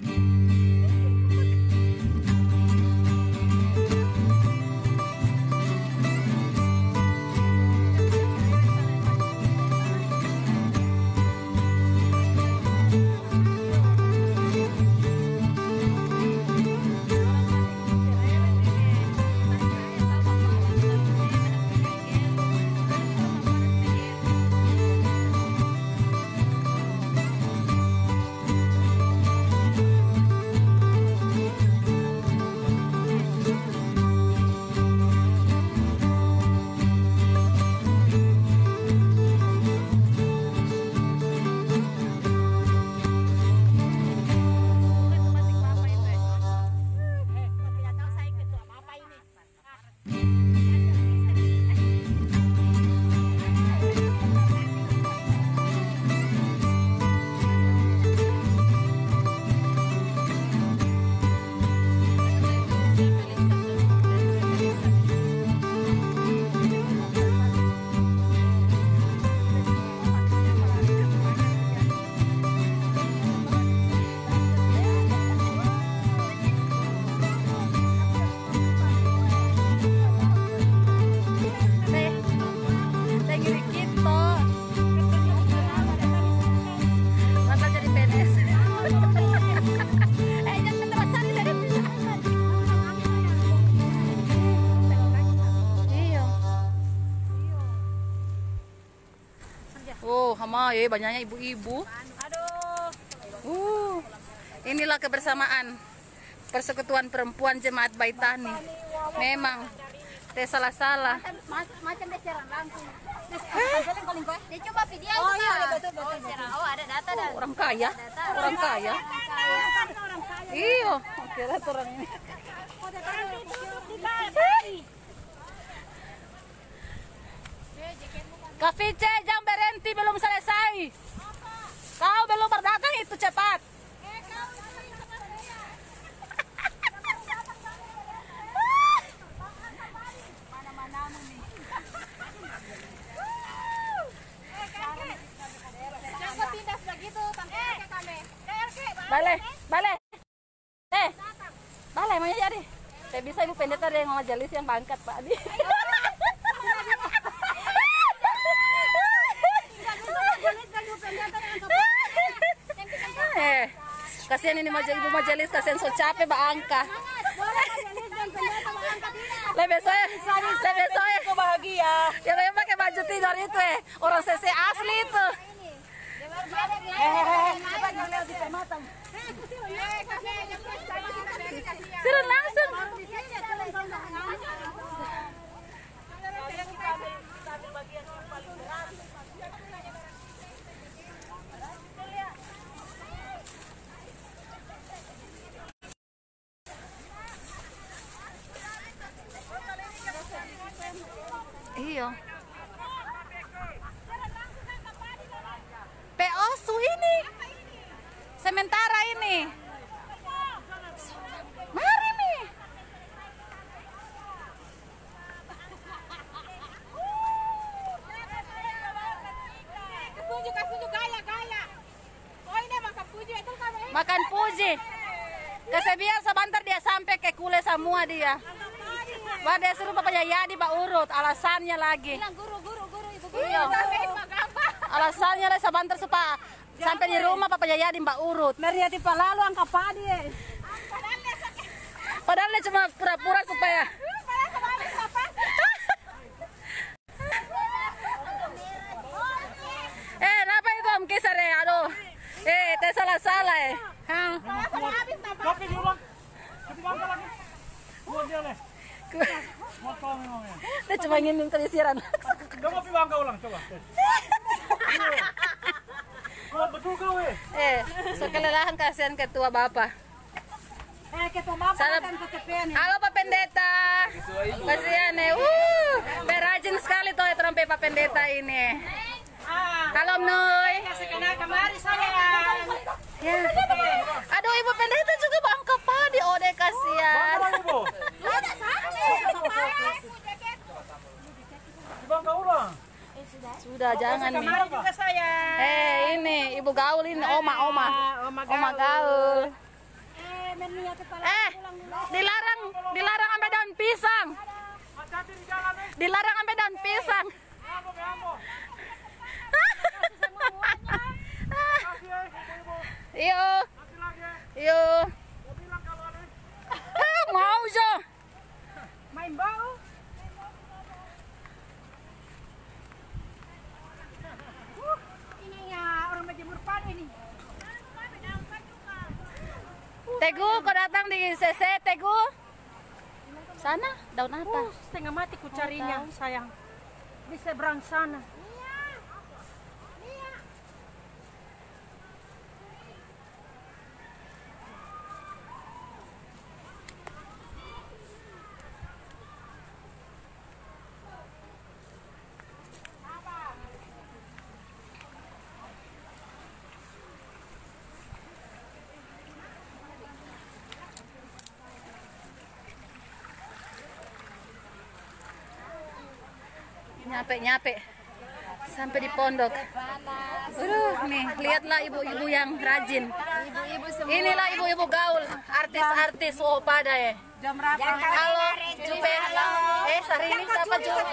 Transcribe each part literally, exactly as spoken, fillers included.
Oh, hama ya banyaknya ibu-ibu. Aduh. Uh, inilah kebersamaan Persekutuan Perempuan Jemaat Baitani. Memang teh salah-salah. Macam dia serang langsung. Dia coba video Oh itu, iya, Kak. betul betul. betul. Oh, ada data dah. Oh, orang kaya, orang kaya. Iyo, oke lah orang ini. Kafice, jangan berhenti, belum selesai. Kau belum berdagang itu cepat. Jangan pindah begitu, sampai ke kami. Balik, balik. Eh, balik mau jadi. Saya bisa ibu pendeta ada yang majelis yang bangkat Pak Adi. Eh, kasihan ini majelis ibu majelis, kasihan so capek Mbak Angka. Lebih saya, lebih saya Bahagia. yang memang pakai baju tidur itu eh, orang C C asli itu. Turun langsung. Iya. P O S U ini. Sementara ini. Mari nih. Puji kasih gaya gaya. Oh ini makan puji itu kan ini. Makan puji. Kasih biar sebentar dia sampai ke kule semua dia. Wah dia suruh Bapak Yayadi Pak urut, alasannya lagi. Bilang guru, guru, guru, ibu guru. Iya. Alasannya lah sebentar supaya sampai di rumah Bapak Yayadi Mbak urut. Meriati lalu angka padi. Padahal dia cuma pura-pura supaya. Eh, apa itu Om Kisar ya? Aduh. Eh, teh salah-salah eh. Hah? Kopi diulang. Kopi bangka lagi. Buat dia nih. Motor memangnya. Dia cuma ingin minta disiran. Gak kopi bangka ulang coba. Kuat betul kau eh. Eh, so kelelahan kasihan ketua Bapak. Eh ketua bapak Salam. kan ketepian. Halo Pak Pendeta. Kasihan eh. Uh, berajin sekali tuh ya trompet Pak Pendeta ini. Halo Om Noy. Kasih kena kemari saya. Ya. Aduh Ibu Pendeta juga bangka padi, oh deh kasihan. Bangka lagi bu. Di bangka ulang. Sudah jangan nih. Kemari juga saya. Eh ini Ibu Gaul ini oma oma. Oma Oma Gaul. Eh, dilarang, dilarang sampai daun pisang. Hati-hati di jalan nih. Dilarang sampai daun pisang. Ambo, ambo. Kasih ya, ibu-ibu. Iyo, Nanti lagi ya. iyo. Mau bilang kalau ada. Ah, mau Jo. Main bau. Uh, ini ya orang berjemur padi ini. Tegu, kau datang di C C, Tegu. Sana, daun apa? Uh, setengah mati ku carinya, sayang. Di seberang sana. Nyampe-nyampe sampai di pondok. Aduh, nih lihatlah ibu-ibu yang rajin. Ibu-ibu semua. Inilah ibu-ibu gaul, artis-artis. Oh pada ya. Jam berapa? Halo, Jupe. Eh, Sahrini siapa Jupe?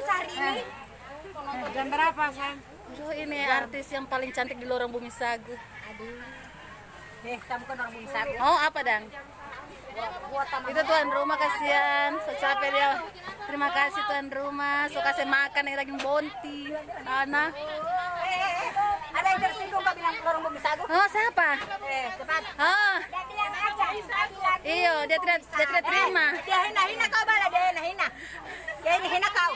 Jam berapa, sayang? Aduh, ini artis yang paling cantik di lorong Bumi Sagu. Eh, kamu kan orang bisa. Oh, apa dang? Itu tuan rumah, kasihan, so capek dia. Terima kasih tuan rumah, so kasih makan yang lagi bonti. Anak. Ada yang tersinggung Pak bilang orang mau bisa. Oh, siapa? Eh, cepat. Oh, Dia bilang aja. iyo, dia tidak dia tidak terima. Dia hina-hina kau bala, dia hina-hina. Dia ini hina kau.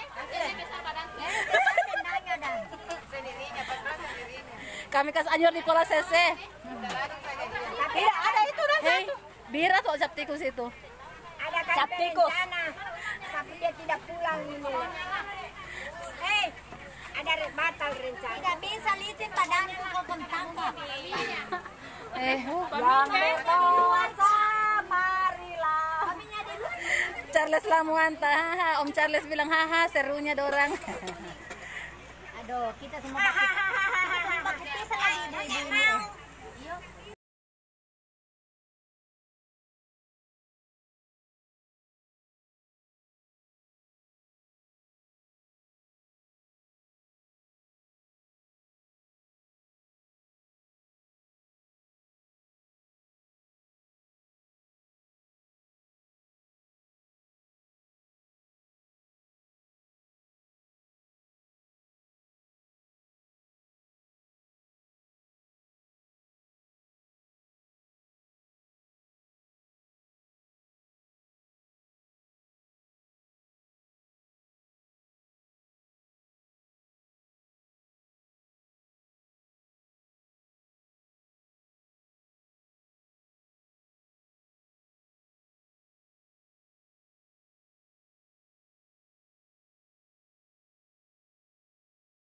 Kami kas anjur di Kuala C C. Tidak ada itu dan Hei, bira tuh cap tikus itu. ada cap tikus. Tapi dia tidak pulang ini. Hei, ada re- batal rencana. Tidak bisa licin badanku kau tangkap. Eh, Yang berkuasa, marilah. Charles Lamuanta, haha, Om Charles bilang haha, serunya dorang. Aduh, kita semua pakai. Kita semua pakai pisang lagi ibu-ibu.